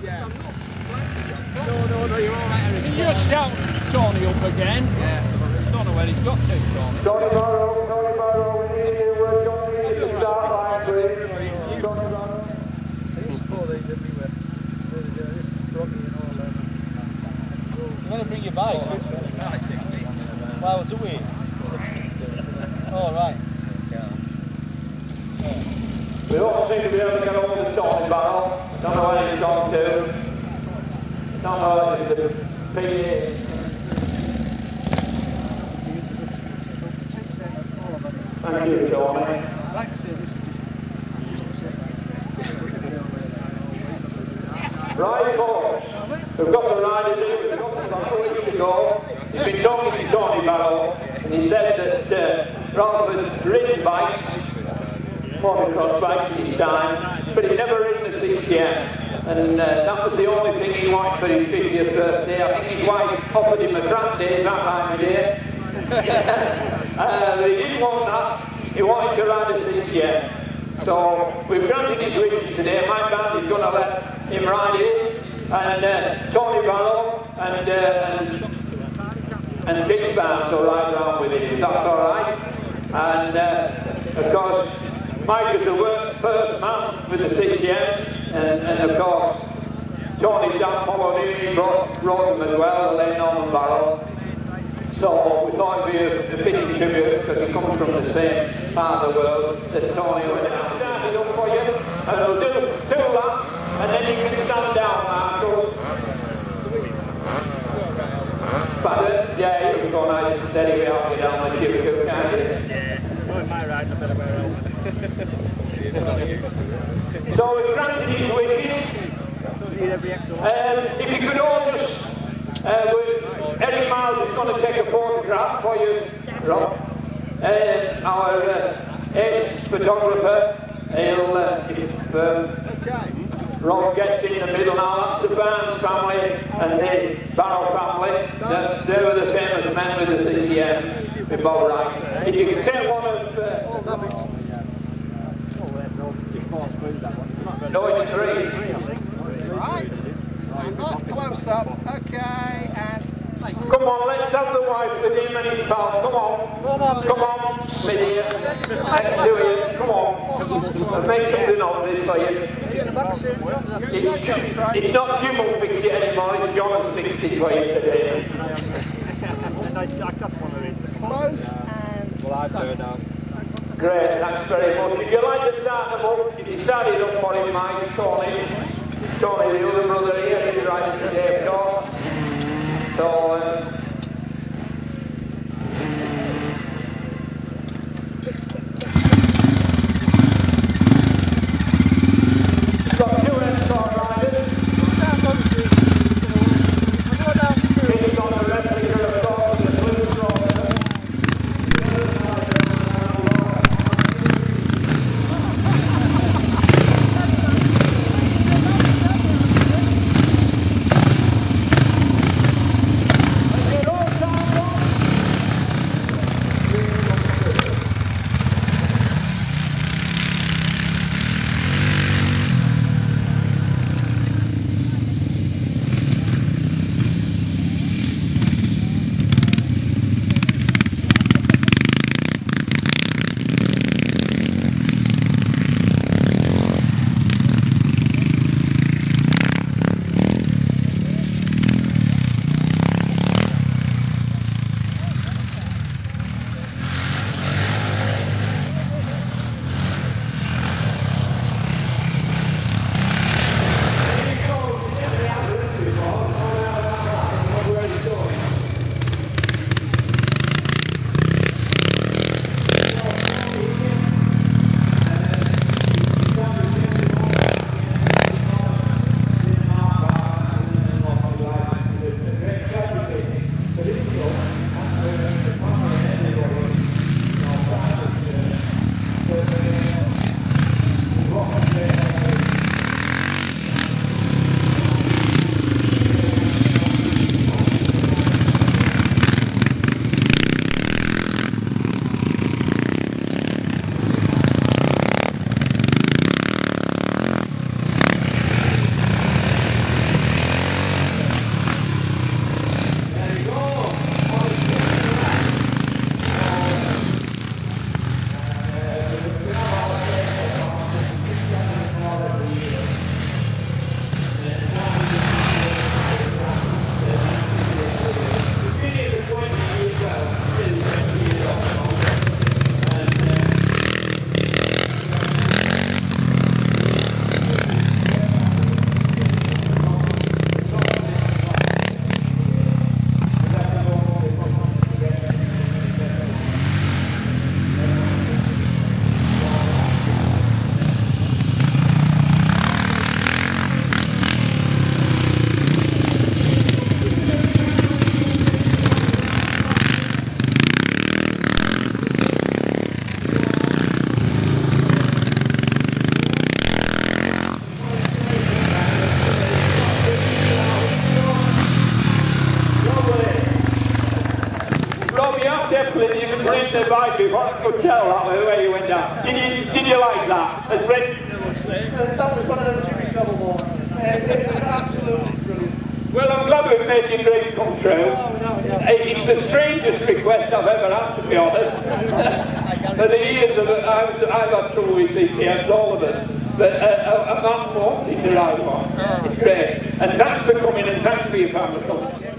No, you're all right. Can you just shout Tony up again? Yes. I don't know where he's got to, Tony. Tony Barrow, we need you. Don't need you to start line, please. Tony Barrow. I used to pull these everywhere. You want to bring your bike? Wow, it's a weird. Oh, right. We don't seem to be able to get hold of Tony Barrow. Don't know where he's gone to. Don't know if the PA. Thank you, Tony. Right, folks. We've got the riders in. We've got them a couple of weeks ago. He's been talking to Tony Barrow, and he said that rather than ridden bikes, motocross bikes in his time, but he'd never ridden a CCM. And that was the only thing he wanted for his 50th birthday. I think his wife offered him a track day that time of day. But he didn't want that. He wanted to ride a CCM. So we've granted his wishes today. My band is going to let him ride it. And Tony Barrow and Big Band will ride around with it, if that's alright. And of course, Mike is the first man with the CCMs, and of course, Tony's dad followed him, he brought them as well, Lane Norman Barrow. So we thought it'd be a fitting tribute because he comes from the same part of the world as Tony. We're going to start it up for you, and we'll do 2 laps, and then you can stand down, Marshall. But yeah, you can go nice and steady without me down the tube, can't you? Well, in my ride, I better wear a helmet. So we've granted his wishes. If you could all just, Eric Miles is going to take a photograph for you, Rob. Our ace photographer, he'll, if Rob gets in the middle now, that's the Barnes family and the Barrow family. They were the famous men with the CCM, with Bob Wright. If you can take one of... no, it's 3. Right. Nice close up. Okay, and... Come on, let's have the wife with him and his pal. Come on. Come on, my dear. Let's do it. Come on. I'll make something of this for you. It's not Jim who fixed it anymore, it's John who's fixed it for you today. Close and... Well, I've heard now. Great, thanks very much. If you like to start them up, if you start it up for him, Mike, Tony, the other brother here, he's riding today, of course. So, we've got 2 escort riders. He's on the replica, of course, the blue roller. could tell that way the way you went down. Did you like that? That was one of those Jimmy Shovel moments. It was absolutely brilliant. Well, I'm glad we've made your dream come true. It's the strangest request I've ever had, to be honest. For the years I've had trouble with CTMs, all of us. But a man wanted to ride one. It's great. And thanks for coming and thanks for your family coming.